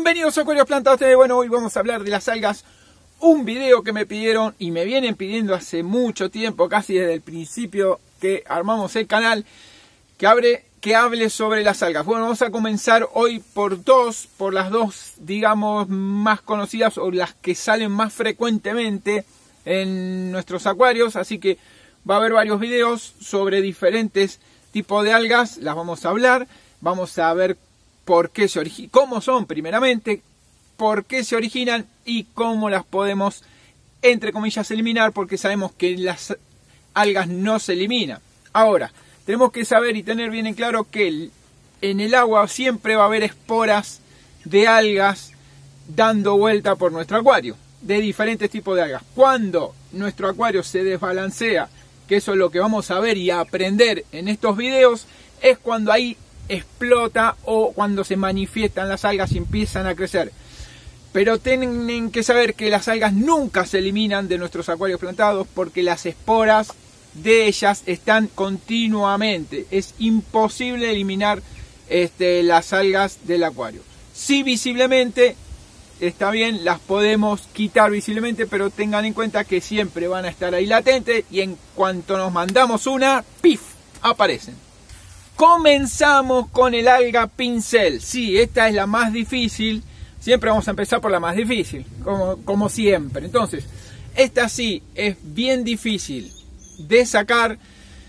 Bienvenidos a Acuarios Plantados TV. Bueno, hoy vamos a hablar de las algas. Un video que me pidieron y me vienen pidiendo hace mucho tiempo, casi desde el principio que armamos el canal, que hable sobre las algas. Bueno, vamos a comenzar hoy por las dos, digamos, más conocidas o las que salen más frecuentemente en nuestros acuarios. Así que va a haber varios videos sobre diferentes tipos de algas. Las vamos a hablar, vamos a ver por qué se originan, cómo son primeramente, por qué se originan y cómo las podemos, entre comillas, eliminar, porque sabemos que las algas no se eliminan. Ahora, tenemos que saber y tener bien en claro que en el agua siempre va a haber esporas de algas dando vuelta por nuestro acuario, de diferentes tipos de algas. Cuando nuestro acuario se desbalancea, que eso es lo que vamos a ver y a aprender en estos videos, es cuando ahí explota o cuando se manifiestan las algas y empiezan a crecer. Pero tienen que saber que las algas nunca se eliminan de nuestros acuarios plantados, porque las esporas de ellas están continuamente. Es imposible eliminar las algas del acuario. Sí, visiblemente, está bien, las podemos quitar visiblemente, pero tengan en cuenta que siempre van a estar ahí latentes y en cuanto nos mandamos una, ¡pif!, aparecen. Comenzamos con el alga pincel. Sí, esta es la más difícil. Siempre vamos a empezar por la más difícil, como siempre. Entonces, esta sí es bien difícil de sacar.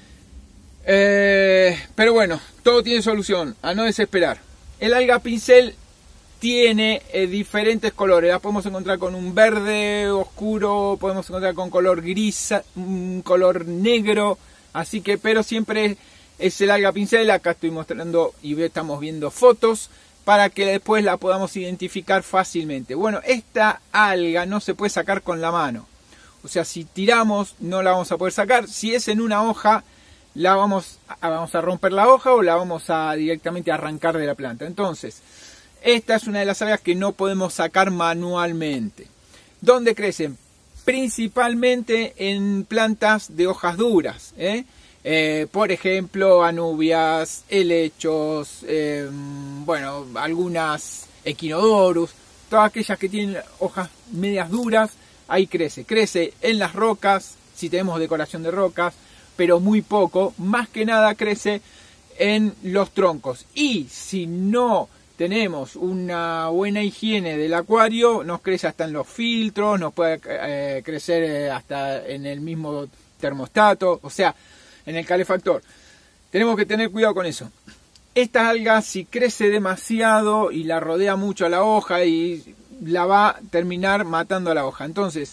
Pero bueno, todo tiene solución, a no desesperar. El alga pincel tiene diferentes colores. La podemos encontrar con un verde oscuro, podemos encontrar con color gris, un color negro. Así que, pero siempre es el alga pincel. Acá estoy mostrando y estamos viendo fotos para que después la podamos identificar fácilmente. Bueno, esta alga no se puede sacar con la mano. O sea, si tiramos no la vamos a poder sacar. Si es en una hoja, vamos a romper la hoja o la vamos a directamente arrancar de la planta. Entonces, esta es una de las algas que no podemos sacar manualmente. ¿Dónde crecen? Principalmente en plantas de hojas duras, por ejemplo, anubias, helechos, bueno, algunas equinodorus, todas aquellas que tienen hojas medias duras, ahí crece. Crece en las rocas, si tenemos decoración de rocas, pero muy poco. Más que nada crece en los troncos. Y si no tenemos una buena higiene del acuario, nos crece hasta en los filtros, nos puede crecer hasta en el mismo termostato, o sea, en el calefactor. Tenemos que tener cuidado con eso. Esta alga, si crece demasiado y la rodea mucho a la hoja, y la va a terminar matando a la hoja. Entonces,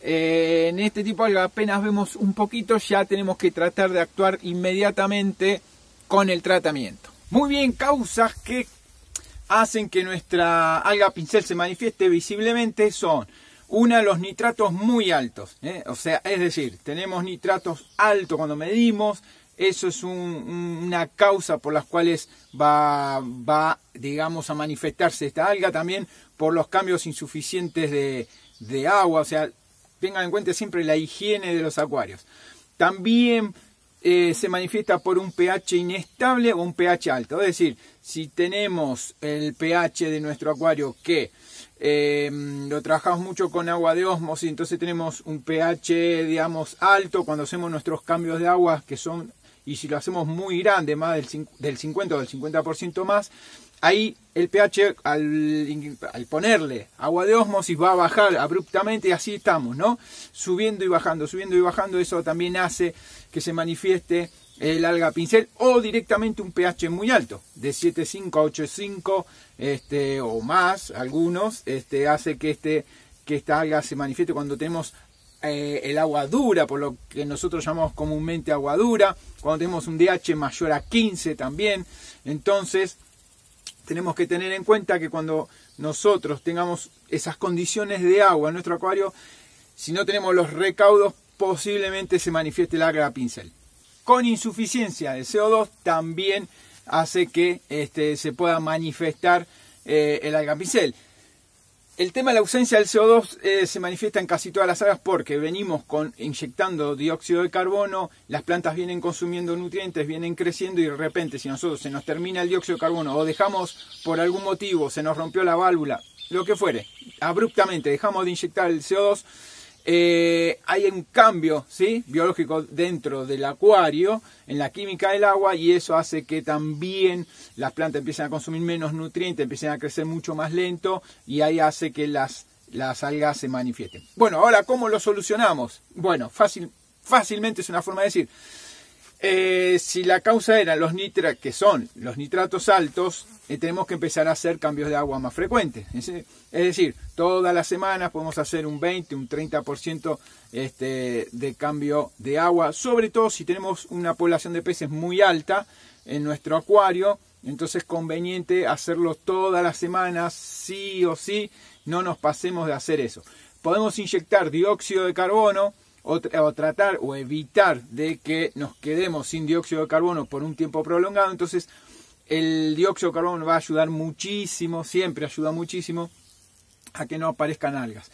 en este tipo de alga apenas vemos un poquito, ya tenemos que tratar de actuar inmediatamente con el tratamiento. Muy bien, causas que hacen que nuestra alga pincel se manifieste visiblemente son: una, los nitratos muy altos, o sea, es decir, tenemos nitratos altos cuando medimos. Eso es una causa por las cuales va, digamos, a manifestarse esta alga. También por los cambios insuficientes de agua, o sea, tengan en cuenta siempre la higiene de los acuarios. También se manifiesta por un pH inestable o un pH alto. Es decir, si tenemos el pH de nuestro acuario que lo trabajamos mucho con agua de ósmosis, entonces tenemos un pH, digamos, alto cuando hacemos nuestros cambios de agua, que son, y si lo hacemos muy grande, más del 50 o del 50% más, ahí el pH al ponerle agua de ósmosis va a bajar abruptamente, y así estamos, ¿no? Subiendo y bajando, eso también hace que se manifieste el alga pincel, o directamente un pH muy alto, de 7,5 a 8,5 o más, algunos, hace que esta alga se manifieste cuando tenemos el agua dura, por lo que nosotros llamamos comúnmente agua dura, cuando tenemos un DH mayor a 15 también. Entonces tenemos que tener en cuenta que cuando nosotros tengamos esas condiciones de agua en nuestro acuario, si no tenemos los recaudos, posiblemente se manifieste el alga pincel. Con insuficiencia de CO2 también hace que se pueda manifestar el alga pincel. El tema de la ausencia del CO2 se manifiesta en casi todas las algas porque venimos inyectando dióxido de carbono, las plantas vienen consumiendo nutrientes, vienen creciendo y de repente si nosotros se nos termina el dióxido de carbono o dejamos por algún motivo, se nos rompió la válvula, lo que fuere, abruptamente dejamos de inyectar el CO2, hay un cambio, ¿sí?, biológico dentro del acuario, en la química del agua, y eso hace que también las plantas empiecen a consumir menos nutrientes, empiecen a crecer mucho más lento, y ahí hace que las algas se manifiesten. Bueno, ahora, ¿cómo lo solucionamos? Bueno, fácilmente es una forma de decir. Si la causa era que son los nitratos altos, tenemos que empezar a hacer cambios de agua más frecuentes. Es decir, todas las semanas podemos hacer un 20, un 30% de cambio de agua, sobre todo si tenemos una población de peces muy alta en nuestro acuario. Entonces es conveniente hacerlo todas las semanas, sí o sí, no nos pasemos de hacer eso. Podemos inyectar dióxido de carbono, o tratar o evitar de que nos quedemos sin dióxido de carbono por un tiempo prolongado. Entonces el dióxido de carbono va a ayudar muchísimo, siempre ayuda muchísimo a que no aparezcan algas.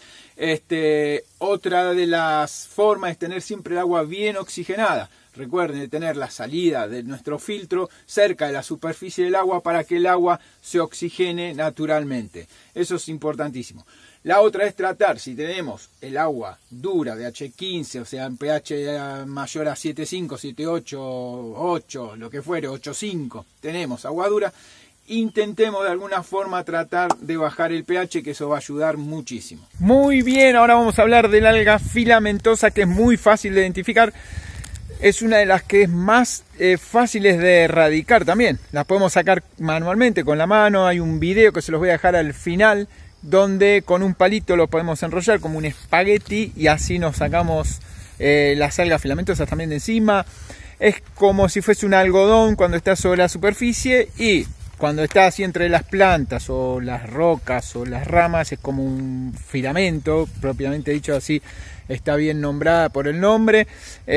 Otra de las formas es tener siempre el agua bien oxigenada. Recuerden de tener la salida de nuestro filtro cerca de la superficie del agua para que el agua se oxigene naturalmente. Eso es importantísimo. La otra es tratar, si tenemos el agua dura de H15, o sea, en pH mayor a 7,5, 7,8, 8, lo que fuere, 8,5, tenemos agua dura, intentemos de alguna forma tratar de bajar el pH, que eso va a ayudar muchísimo. Muy bien, ahora vamos a hablar del alga filamentosa, que es muy fácil de identificar. Es una de las que es más fáciles de erradicar también. Las podemos sacar manualmente con la mano. Hay un video que se los voy a dejar al final, donde con un palito lo podemos enrollar como un espagueti y así nos sacamos las algas filamentosas también de encima. Es como si fuese un algodón cuando está sobre la superficie, y cuando está así entre las plantas o las rocas o las ramas es como un filamento, propiamente dicho, así está bien nombrada por el nombre.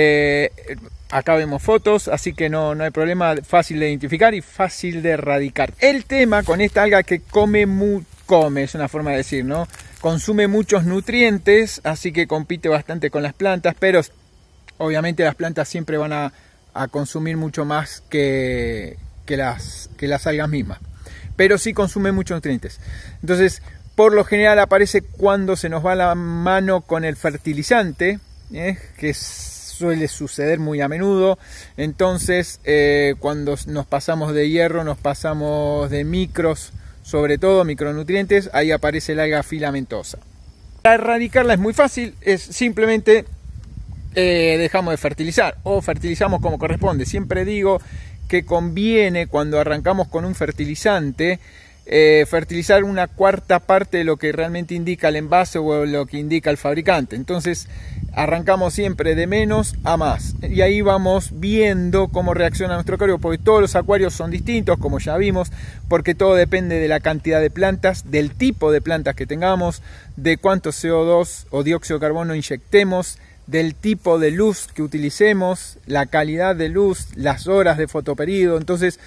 Acá vemos fotos, así que no hay problema, fácil de identificar y fácil de erradicar. El tema con esta alga que es una forma de decir, ¿no? Consume muchos nutrientes, así que compite bastante con las plantas, pero obviamente las plantas siempre van a consumir mucho más que las algas mismas, pero sí consume muchos nutrientes. Entonces, por lo general aparece cuando se nos va la mano con el fertilizante, que suele suceder muy a menudo. Entonces, cuando nos pasamos de hierro, nos pasamos de micros, sobre todo micronutrientes, ahí aparece el alga filamentosa. Para erradicarla es muy fácil, es simplemente dejamos de fertilizar o fertilizamos como corresponde. Siempre digo que conviene, cuando arrancamos con un fertilizante, fertilizar una cuarta parte de lo que realmente indica el envase o lo que indica el fabricante. Entonces arrancamos siempre de menos a más y ahí vamos viendo cómo reacciona nuestro acuario, porque todos los acuarios son distintos, como ya vimos, porque todo depende de la cantidad de plantas, del tipo de plantas que tengamos, de cuánto CO2 o dióxido de carbono inyectemos, del tipo de luz que utilicemos, la calidad de luz, las horas de fotoperíodo. Entonces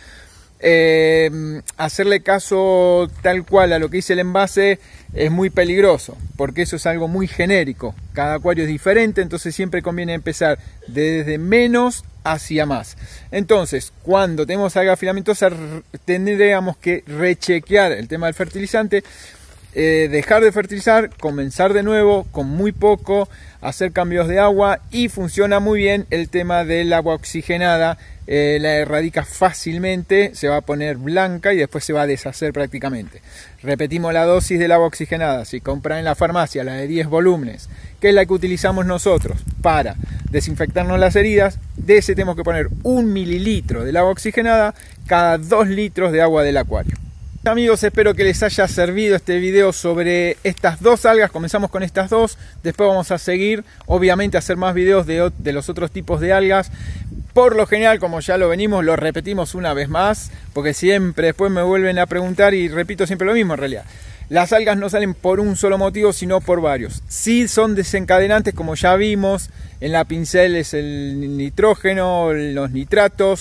hacerle caso tal cual a lo que dice el envase es muy peligroso, porque eso es algo muy genérico. Cada acuario es diferente, entonces siempre conviene empezar desde menos hacia más. Entonces, cuando tenemos alga filamentosa, tendríamos que rechequear el tema del fertilizante, dejar de fertilizar, comenzar de nuevo con muy poco, hacer cambios de agua, y funciona muy bien el tema del agua oxigenada. La erradica fácilmente, se va a poner blanca y después se va a deshacer prácticamente. Repetimos la dosis del agua oxigenada. Si compran en la farmacia la de 10 volúmenes, que es la que utilizamos nosotros para desinfectarnos las heridas, de ese tenemos que poner 1 mililitro del agua oxigenada cada 2 litros de agua del acuario. Amigos, espero que les haya servido este video sobre estas dos algas. Comenzamos con estas dos, después vamos a seguir, obviamente, a hacer más videos de los otros tipos de algas. Por lo general, como ya lo venimos, lo repetimos una vez más, porque siempre después me vuelven a preguntar y repito siempre lo mismo en realidad. Las algas no salen por un solo motivo, sino por varios. Sí son desencadenantes, como ya vimos, en la pincel es el nitrógeno, los nitratos.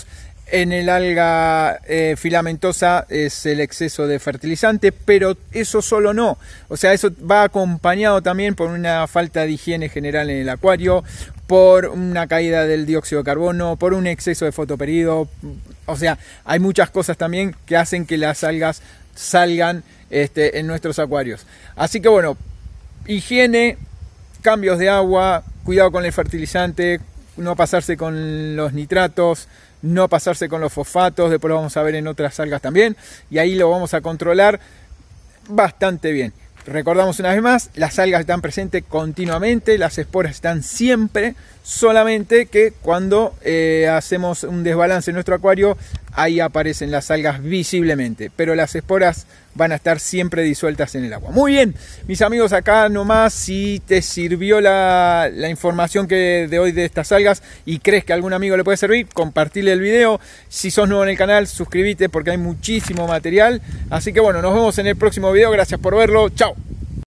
En el alga filamentosa es el exceso de fertilizante, pero eso solo no. O sea, eso va acompañado también por una falta de higiene general en el acuario, por una caída del dióxido de carbono, por un exceso de fotoperido. O sea, hay muchas cosas también que hacen que las algas salgan en nuestros acuarios. Así que bueno, higiene, cambios de agua, cuidado con el fertilizante, no pasarse con los nitratos, no pasarse con los fosfatos, después lo vamos a ver en otras algas también, y ahí lo vamos a controlar bastante bien. Recordamos una vez más, las algas están presentes continuamente, las esporas están siempre, solamente que cuando hacemos un desbalance en nuestro acuario, ahí aparecen las algas visiblemente, pero las esporas van a estar siempre disueltas en el agua. Muy bien, mis amigos, acá nomás, si te sirvió la información de hoy de estas algas y crees que a algún amigo le puede servir, compartirle el video. Si sos nuevo en el canal, suscríbete porque hay muchísimo material. Así que bueno, nos vemos en el próximo video. Gracias por verlo. Chao.